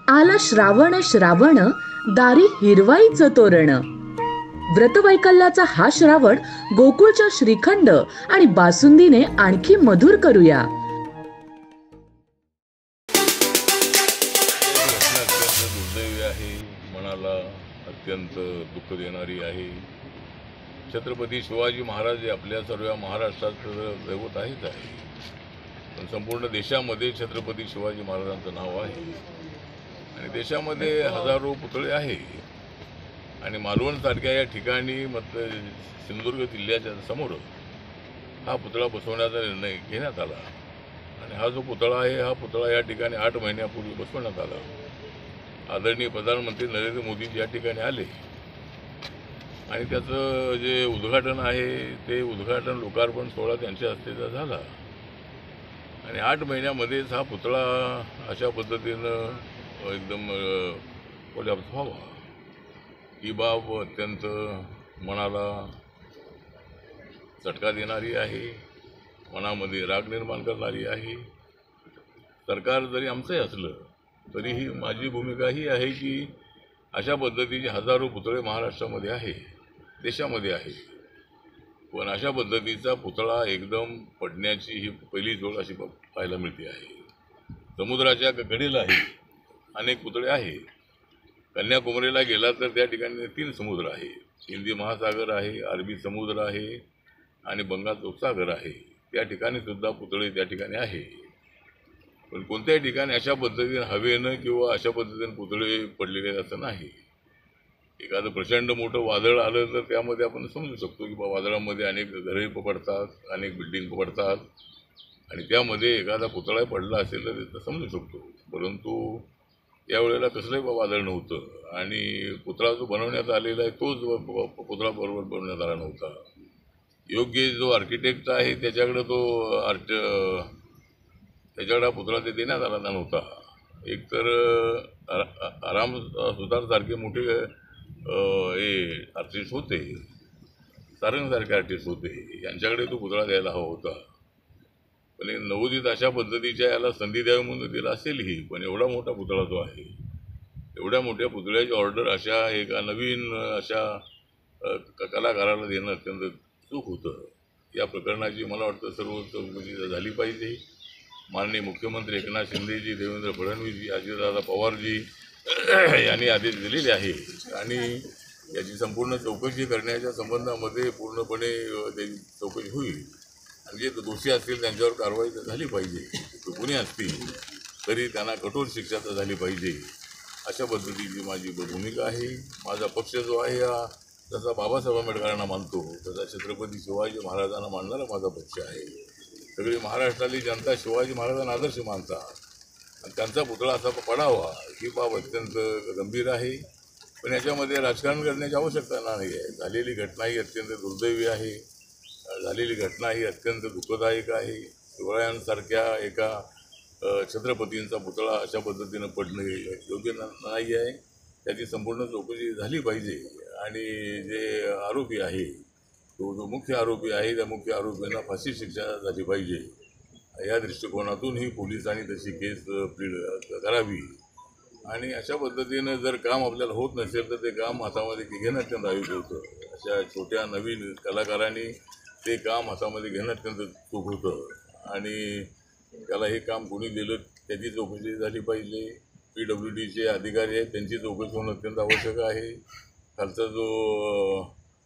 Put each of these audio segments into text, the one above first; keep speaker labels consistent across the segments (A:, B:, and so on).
A: आला श्रावण श्रावण दारी हिरवाईचं तोरण. व्रतवैकल्याचा हा श्रावण गोकुळच्या श्रीखंड आणि बासुंदीने आणखी मधुर करूया.
B: दुर्दैवी आहे, मनाला अत्यंत दुःख देणारी आहे. छत्रपती शिवाजी महाराज हे आपल्या सर्व महाराष्ट्राचं दैवत आहेच आहे, पण संपूर्ण देशामध्ये छत्रपती शिवाजी महाराजांचं नाव आहे आणि देशामध्ये हजारो पुतळे आहे. आणि मालवणसारख्या या ठिकाणी सिंधुदुर्ग जिल्ह्याच्या समोर हा पुतळा बसवण्याचा निर्णय घेण्यात आला आणि हा जो पुतळा आहे हा पुतळा या ठिकाणी 8 महिन्यापूर्वी बसवण्यात आला. आदरणीय प्रधानमंत्री नरेंद्र मोदी या ठिकाणी आले आणि त्याचं जे उद्घाटन आहे ते उद्घाटन लोकार्पण सोहळा त्यांच्या हस्ते झाला आणि 8 महिन्यामध्येच हा पुतळा अशा पद्धतीनं एकदम कोल्हापूर व्हावा ही बाब अत्यंत मनाला चटका देणारी आहे, मनामध्ये राग निर्माण करणारी आहे. सरकार जरी आमचंही असलं तरीही माझी भूमिका ही आहे की अशा पद्धतीचे हजारो पुतळे महाराष्ट्रामध्ये आहे, देशामध्ये आहे, पण अशा पद्धतीचा पुतळा एकदम पडण्याची ही पहिलीच वेळ अशी पाहायला मिळते आहे. समुद्राच्या कडेलाही अनेक पुतळे आहे. कन्याकुमारीला गेला तर त्या ठिकाणी 3 समुद्र आहे, हिंदी महासागर आहे, अरबी समुद्र आहे आणि बंगालचा उपसागर आहे. त्या ठिकाणी सुद्धा पुतळे त्या ठिकाणी आहे, पण कोणत्याही ठिकाणी अशा पद्धतीने हवेनं किंवा अशा पद्धतीने पुतळे पडलेले असं नाही. एखादं प्रचंड मोठं वादळ आलं तर त्यामध्ये आपण समजू शकतो की वादळामध्ये अनेक घरे पडतात, अनेक बिल्डिंग पडतात आणि त्यामध्ये एखादा पुतळा पडला असेल तर ते समजू शकतो. परंतु यावेळेला कसलंही वादळ नव्हतं आणि पुतळा जो बनवण्यात आलेला आहे तोच पुतळा बरोबर बनवण्यात आला नव्हता. योग्य जो आर्किटेक्ट आहे त्याच्याकडे त्याच्याकडे पुतळा ते देण्यात आला नव्हता. एकतर आराम सुतारसारखे मोठे हे आर्टिस्ट होते, सारंगसारखे आर्टिस्ट होते, यांच्याकडे तो पुतळा द्यायला हवा होता. पण नवोदित अशा पद्धतीच्या याला संधी द्यावी म्हणून दिला असेलही, पण एवढा मोठा पुतळा जो आहे, एवढ्या मोठ्या पुतळ्याची ऑर्डर अशा एका नवीन अशा कलाकाराला देणं अत्यंत चूक होतं. या प्रकरणाची मला वाटतं सर्व चौकशी झाली पाहिजे. माननीय मुख्यमंत्री एकनाथ शिंदेजी, देवेंद्र फडणवीसजी, अजितदादा पवारजी यांनी आदेश दिलेले आहे आणि याची संपूर्ण चौकशी करण्याच्या संबंधामध्ये पूर्णपणे त्याची चौकशी होईल आणि जे दोषी असतील त्यांच्यावर कारवाई झाली पाहिजे. कोणी असतील तरी त्यांना कठोर शिक्षा झाली पाहिजे, अशा पद्धतीची माझी भूमिका आहे. माझा पक्ष जो आहे हा जसा बाबासाहेब आंबेडकरांना मानतो तसा छत्रपती शिवाजी महाराजांना मानणारा माझा पक्ष आहे. सगळी महाराष्ट्रातली जनता शिवाजी महाराजांना आदर्श मानतात आणि त्यांचा पुतळा असा पडावा ही बाब अत्यंत गंभीर आहे. पण याच्यामध्ये राजकारण करण्याची आवश्यकता नाही आहे. झालेली घटना ही अत्यंत दुर्दैवी आहे, झालेली घटना ही अत्यंत दुःखदायक आहे. शिवरायांसारख्या एका छत्रपतींचा पुतळा अशा पद्धतीनं पडणं योग्य नाही आहे. त्याची संपूर्ण चौकशी झाली पाहिजे आणि जे आरोपी आहे तो जो मुख्य आरोपी आहे त्या मुख्य आरोपींना फाशी शिक्षा झाली पाहिजे. या दृष्टिकोनातूनही पोलिसांनी तशी केस प्लीड करावी आणि अशा पद्धतीनं जर काम आपल्याला होत नसेल तर ते काम हातामध्ये घेणं अत्यंत आवश्यक होतं. अशा छोट्या नवीन कलाकारांनी ते काम हातामध्ये घेणं अत्यंत चूक होतं आणि त्याला हे काम कोणी दिलं त्याची चौकशी झाली पाहिजे. PWDचे अधिकारी आहेत त्यांची चौकशी होणं अत्यंत आवश्यक आहे. खालचा जो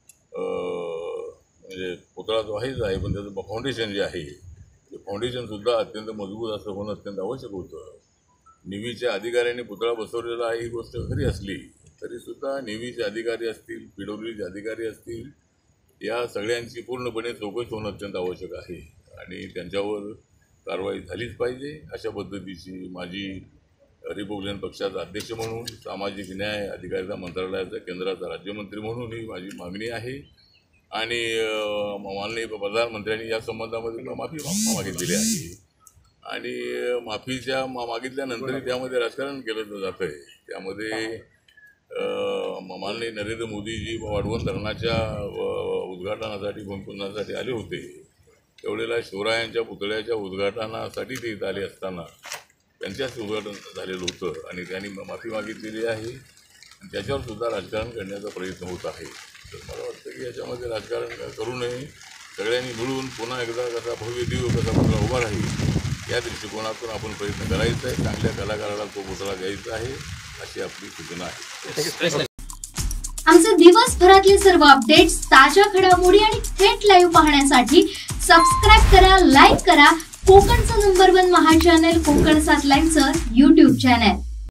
B: म्हणजे पुतळा जो आहेच आहे, पण त्याचं फाउंडेशन जे आहे ते फाउंडेशनसुद्धा अत्यंत मजबूत असं होणं अत्यंत आवश्यक होतं. नेव्हीच्या अधिकाऱ्यांनी पुतळा बसवलेला आहे ही गोष्ट खरी असली तरीसुद्धा नेव्हीचे अधिकारी असतील, PWDचे अधिकारी असतील, या सगळ्यांची पूर्णपणे चौकशी होणं अत्यंत आवश्यक आहे आणि त्यांच्यावर कारवाई झालीच पाहिजे. अशा पद्धतीची माझी रिपब्लिकन पक्षाचा अध्यक्ष म्हणून, सामाजिक न्याय अधिकारिता मंत्रालयाचा केंद्राचा राज्यमंत्री म्हणून ही माझी मागणी आहे आणि माननीय प्रधानमंत्र्यांनी या संबंधामध्ये माफी मागितलेली आहे आणि माफीच्या मागितल्यानंतर त्यामध्ये राजकारण केलं जातं आहे. त्यामध्ये माननीय नरेंद्र मोदीजी वाढवण धरणाच्या उद्घाटनासाठी भूमिपूजनासाठी आले होते. त्यावेळेला शिवरायांच्या पुतळ्याच्या उद्घाटनासाठी ते इथं आले असताना त्यांच्याच उघडण झालेलं होतं आणि त्यांनी माफी मागितलेली आहे आणि त्याच्यावर सुद्धा राजकारण करण्याचा प्रयत्न होत आहे. तर मला वाटतं की याच्यामध्ये राजकारण करू नये. सगळ्यांनी मिळून पुन्हा एकदा कसा भव्य दिव्य कसा पुतळा उभा राहील या दृष्टिकोनातून आपण प्रयत्न करायचा आहे. चांगल्या कलाकाराला तो पुतळा द्यायचा आहे अशी आपली सूचना आहे.
C: आमचे दिवसभरातले सर्व अपडेट्स, ताज्या घडामोडी आणि थेट लाईव्ह पाहण्यासाठी सबस्क्राईब करा, लाईक करा कोकणचं नंबर 1 महा चॅनल कोकण 7 लाईव्हचं YouTube चॅनल.